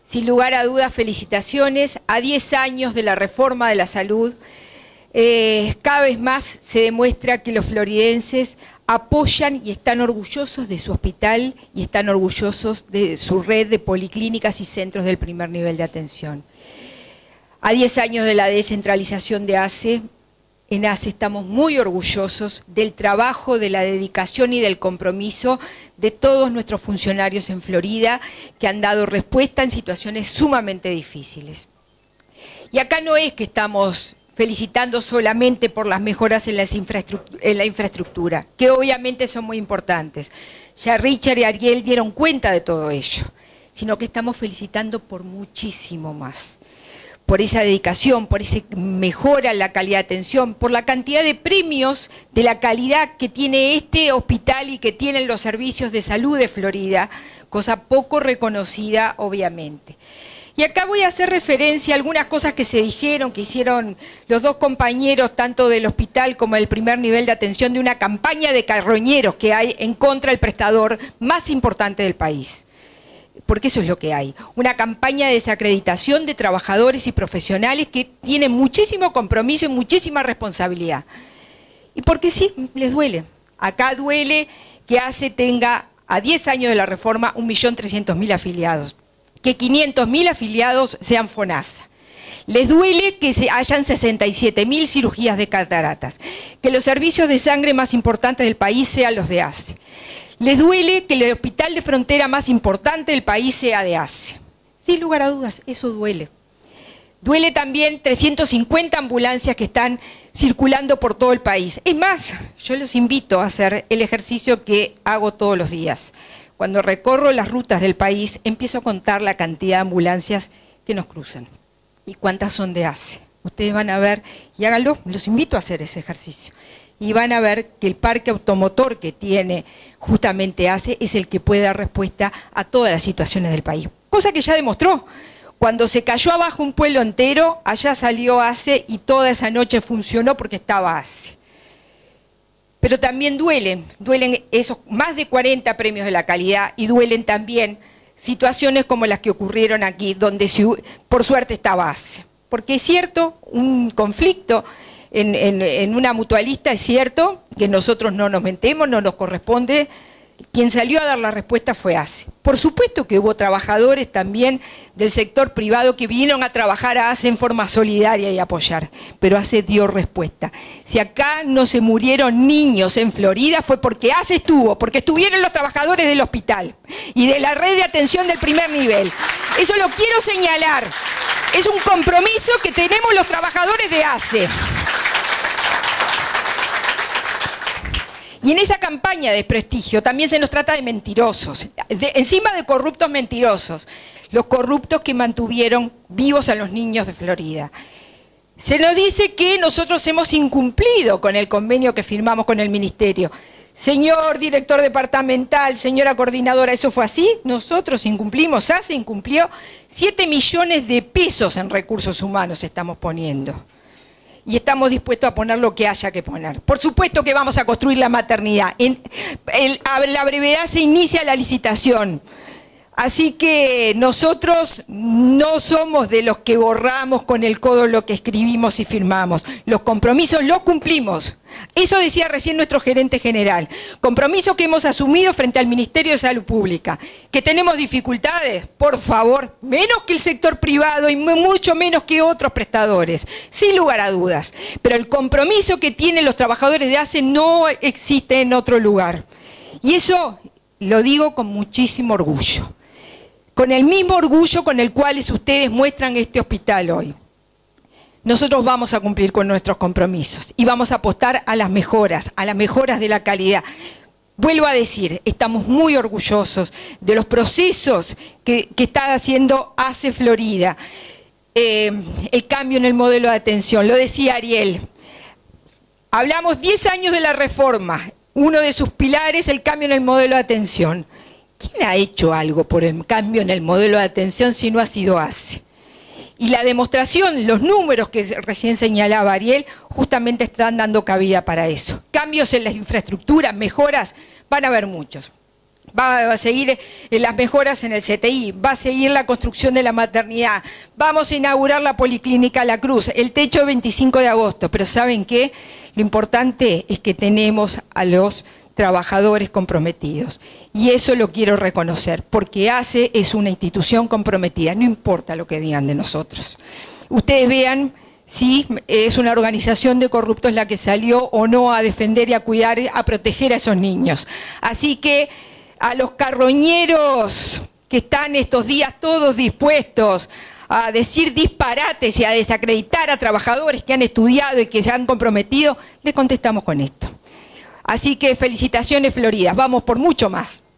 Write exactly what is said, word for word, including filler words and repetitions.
Sin lugar a dudas, felicitaciones. A diez años de la reforma de la salud, eh, cada vez más se demuestra que los floridenses apoyan y están orgullosos de su hospital y están orgullosos de su red de policlínicas y centros del primer nivel de atención. A diez años de la descentralización de ACE, en ACE estamos muy orgullosos del trabajo, de la dedicación y del compromiso de todos nuestros funcionarios en Florida que han dado respuesta en situaciones sumamente difíciles. Y acá no es que estamos felicitando solamente por las mejoras en, las infraestructura, en la infraestructura, que obviamente son muy importantes. Ya Richard y Ariel dieron cuenta de todo ello, sino que estamos felicitando por muchísimo más. Por esa dedicación, por esa mejora en la calidad de atención, por la cantidad de premios de la calidad que tiene este hospital y que tienen los servicios de salud de Florida, cosa poco reconocida obviamente. Y acá voy a hacer referencia a algunas cosas que se dijeron, que hicieron los dos compañeros, tanto del hospital como del primer nivel de atención, de una campaña de carroñeros que hay en contra del prestador más importante del país. Porque eso es lo que hay, una campaña de desacreditación de trabajadores y profesionales que tienen muchísimo compromiso y muchísima responsabilidad. Y porque sí, les duele. Acá duele que ACE tenga a diez años de la reforma un millón trescientos mil afiliados, que quinientos mil afiliados sean FONASA. Les duele que se hayan sesenta y siete mil cirugías de cataratas, que los servicios de sangre más importantes del país sean los de ACE. Les duele que el hospital de frontera más importante del país sea de ACE. Sin lugar a dudas, eso duele. Duele también trescientas cincuenta ambulancias que están circulando por todo el país. Es más, yo los invito a hacer el ejercicio que hago todos los días. Cuando recorro las rutas del país, empiezo a contar la cantidad de ambulancias que nos cruzan y cuántas son de ACE. Ustedes van a ver, y háganlo, los invito a hacer ese ejercicio. Y van a ver que el parque automotor que tiene justamente ACE es el que puede dar respuesta a todas las situaciones del país. Cosa que ya demostró. Cuando se cayó abajo un pueblo entero, allá salió ACE y toda esa noche funcionó porque estaba ACE. Pero también duelen, duelen esos más de cuarenta premios de la calidad y duelen también situaciones como las que ocurrieron aquí, donde por suerte estaba ACE. Porque es cierto, un conflicto En, en, en una mutualista es cierto que nosotros no nos metemos, no nos corresponde, quien salió a dar la respuesta fue ACE. Por supuesto que hubo trabajadores también del sector privado que vinieron a trabajar a ACE en forma solidaria y apoyar, pero ACE dio respuesta. Si acá no se murieron niños en Florida fue porque ACE estuvo, porque estuvieron los trabajadores del hospital y de la red de atención del primer nivel. Eso lo quiero señalar, es un compromiso que tenemos los trabajadores de ACE. Y en esa campaña de prestigio también se nos trata de mentirosos, de, encima de corruptos mentirosos, los corruptos que mantuvieron vivos a los niños de Florida. Se nos dice que nosotros hemos incumplido con el convenio que firmamos con el Ministerio. Señor director departamental, señora coordinadora, ¿eso fue así? Nosotros incumplimos, ACE incumplió siete millones de pesos en recursos humanos estamos poniendo. Y estamos dispuestos a poner lo que haya que poner. Por supuesto que vamos a construir la maternidad. En el, a la brevedad se inicia la licitación. Así que nosotros no somos de los que borramos con el codo lo que escribimos y firmamos. Los compromisos los cumplimos. Eso decía recién nuestro gerente general. Compromiso que hemos asumido frente al Ministerio de Salud Pública. ¿Que tenemos dificultades? Por favor, menos que el sector privado y mucho menos que otros prestadores, sin lugar a dudas. Pero el compromiso que tienen los trabajadores de ACE no existe en otro lugar. Y eso lo digo con muchísimo orgullo. Con el mismo orgullo con el cual ustedes muestran este hospital hoy. Nosotros vamos a cumplir con nuestros compromisos y vamos a apostar a las mejoras, a las mejoras de la calidad. Vuelvo a decir, estamos muy orgullosos de los procesos que, que está haciendo ACE Florida, eh, el cambio en el modelo de atención, lo decía Ariel. Hablamos diez años de la reforma, uno de sus pilares el cambio en el modelo de atención. ¿Quién ha hecho algo por el cambio en el modelo de atención si no ha sido ACE? Y la demostración, los números que recién señalaba Ariel, justamente están dando cabida para eso. Cambios en la infraestructura, mejoras, van a haber muchos. Va a seguir las mejoras en el C T I, va a seguir la construcción de la maternidad, vamos a inaugurar la Policlínica La Cruz, el techo veinticinco de agosto, pero ¿saben qué? Lo importante es que tenemos a los trabajadores comprometidos y eso lo quiero reconocer, porque A C E es una institución comprometida, no importa lo que digan de nosotros. Ustedes vean si es una organización de corruptos la que salió o no a defender y a cuidar, a proteger a esos niños. Así que a los carroñeros que están estos días todos dispuestos a decir disparates y a desacreditar a trabajadores que han estudiado y que se han comprometido, les contestamos con esto. Así que felicitaciones, Floridas, vamos por mucho más.